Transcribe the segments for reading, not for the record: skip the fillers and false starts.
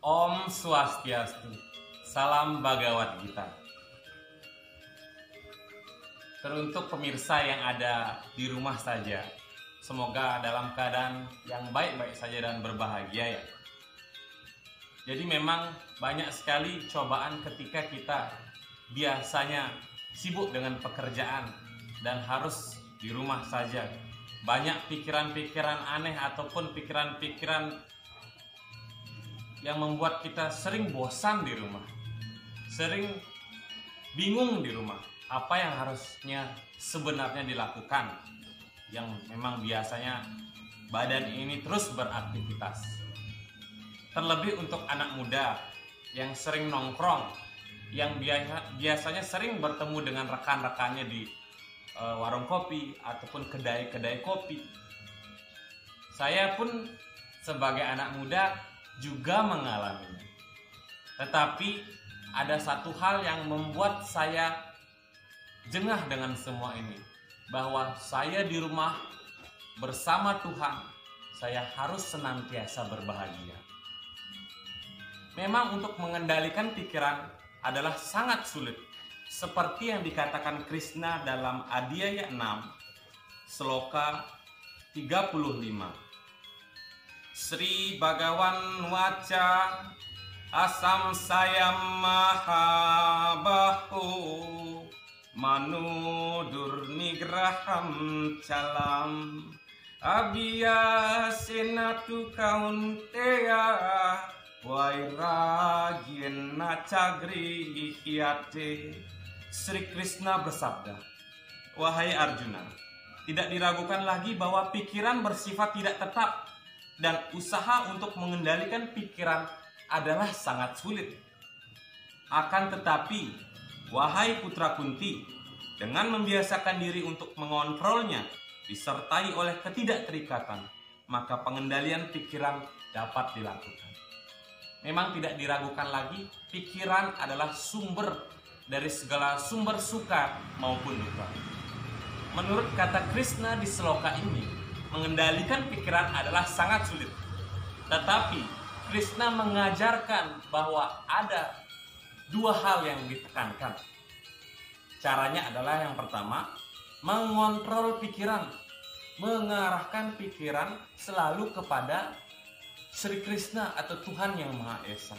Om Swastiastu, salam Bhagavad Gita. Teruntuk pemirsa yang ada di rumah saja, semoga dalam keadaan yang baik-baik saja dan berbahagia ya. Jadi memang banyak sekali cobaan ketika kita biasanya sibuk dengan pekerjaan dan harus di rumah saja. Banyak pikiran-pikiran aneh ataupun pikiran-pikiran yang membuat kita sering bosan di rumah, sering bingung di rumah. Apa yang harusnya sebenarnya dilakukan, yang memang biasanya badan ini terus beraktivitas. Terlebih untuk anak muda yang sering nongkrong, yang biasanya sering bertemu dengan rekan-rekannya di warung kopi ataupun kedai-kedai kopi. Saya pun sebagai anak muda juga mengalaminya. Tetapi ada satu hal yang membuat saya jengah dengan semua ini, bahwa saya di rumah bersama Tuhan, saya harus senantiasa berbahagia. Memang untuk mengendalikan pikiran adalah sangat sulit, seperti yang dikatakan Krishna dalam Adhyaya 6, Sloka 35. Sri Bhagawan Waca Asam Sayam Mahabahu Manudur Nigraham Calam Abhyasenatu Kaunteya Vairagena Cagrihyate. Sri Krishna bersabda, "Wahai Arjuna, tidak diragukan lagi bahwa pikiran bersifat tidak tetap dan usaha untuk mengendalikan pikiran adalah sangat sulit. Akan tetapi, wahai putra Kunti, dengan membiasakan diri untuk mengontrolnya disertai oleh ketidakterikatan, maka pengendalian pikiran dapat dilakukan." Memang tidak diragukan lagi, pikiran adalah sumber dari segala sumber suka maupun duka. Menurut kata Krishna di sloka ini, mengendalikan pikiran adalah sangat sulit. Tetapi Krishna mengajarkan bahwa ada dua hal yang ditekankan. Caranya adalah yang pertama, mengontrol pikiran, mengarahkan pikiran selalu kepada Sri Krishna atau Tuhan yang Maha Esa.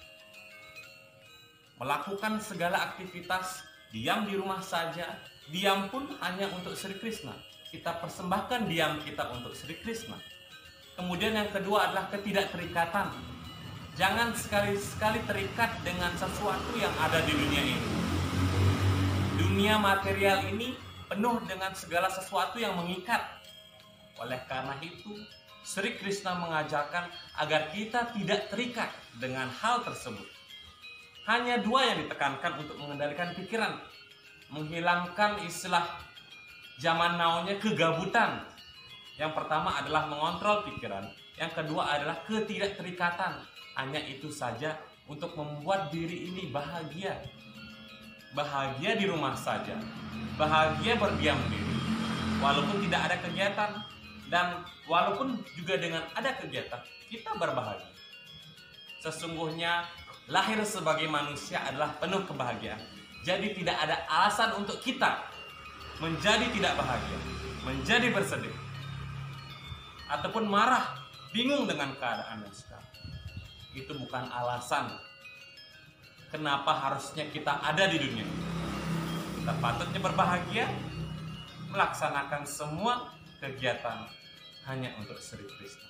Melakukan segala aktivitas, diam di rumah saja, diam pun hanya untuk Sri Krishna. Kita persembahkan diam kita untuk Sri Krishna. Kemudian yang kedua adalah ketidakterikatan. Jangan sekali-sekali terikat dengan sesuatu yang ada di dunia ini. Dunia material ini penuh dengan segala sesuatu yang mengikat. Oleh karena itu, Sri Krishna mengajarkan agar kita tidak terikat dengan hal tersebut. Hanya dua yang ditekankan untuk mengendalikan pikiran. Menghilangkan istilah zaman now-nya kegabutan. Yang pertama adalah mengontrol pikiran. Yang kedua adalah ketidakterikatan. Hanya itu saja untuk membuat diri ini bahagia. Bahagia di rumah saja. Bahagia berdiam diri. Walaupun tidak ada kegiatan. Dan walaupun juga dengan ada kegiatan, kita berbahagia. Sesungguhnya lahir sebagai manusia adalah penuh kebahagiaan. Jadi tidak ada alasan untuk kita menjadi tidak bahagia, menjadi bersedih, ataupun marah, bingung dengan keadaan yang sekarang. Itu bukan alasan kenapa harusnya kita ada di dunia ini. Kita patutnya berbahagia, melaksanakan semua kegiatan hanya untuk Sri Krishna.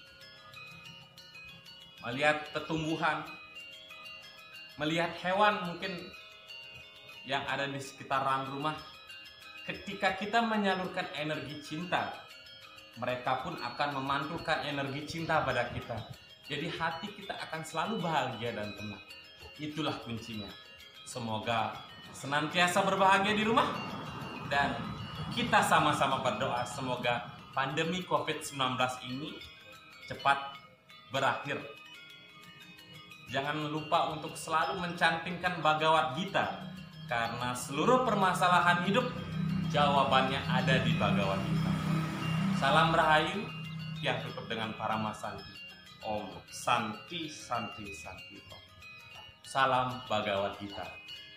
Melihat tumbuhan, melihat hewan mungkin yang ada di sekitaran rumah, ketika kita menyalurkan energi cinta, mereka pun akan memantulkan energi cinta pada kita. Jadi hati kita akan selalu bahagia dan tenang. Itulah kuncinya. Semoga senantiasa berbahagia di rumah, dan kita sama-sama berdoa semoga pandemi COVID-19 ini cepat berakhir. Jangan lupa untuk selalu mencantingkan Bhagavad Gita, karena seluruh permasalahan hidup jawabannya ada di Bhagavad Gita. Salam Rahayu yang tutup dengan para masanti. Om Santi Santi Santi Om. Salam Bhagavad Gita.